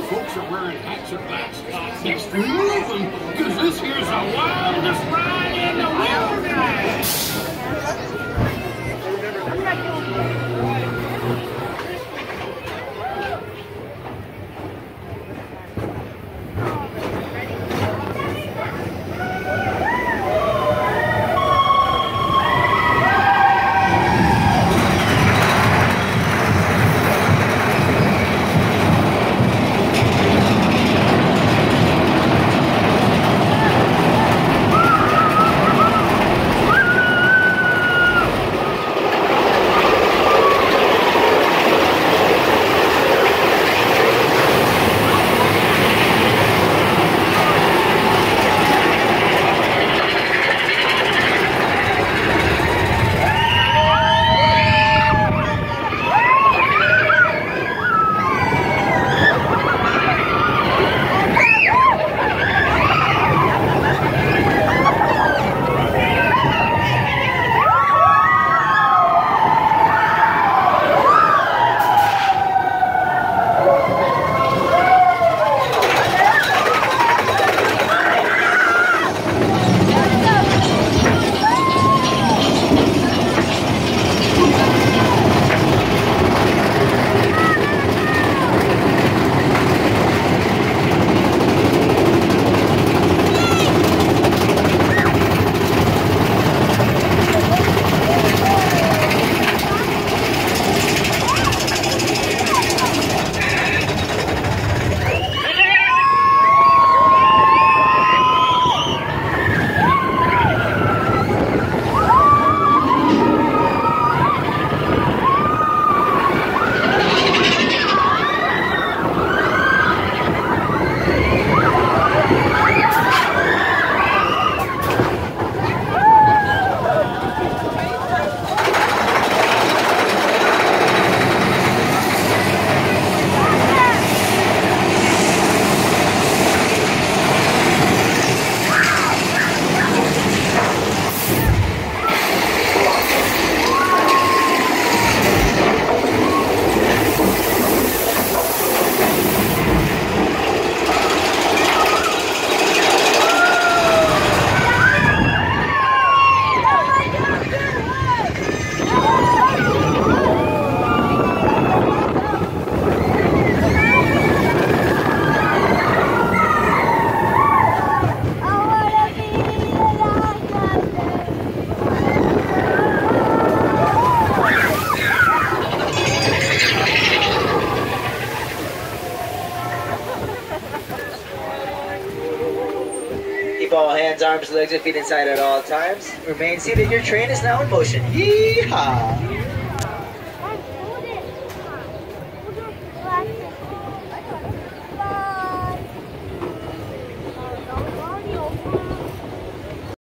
folks are wearing hats or bats, it's moving, because this here's the wildest ride in the wilderness. Keep all hands, arms, legs, and feet inside at all times. Remain seated. Your train is now in motion. Yee-haw!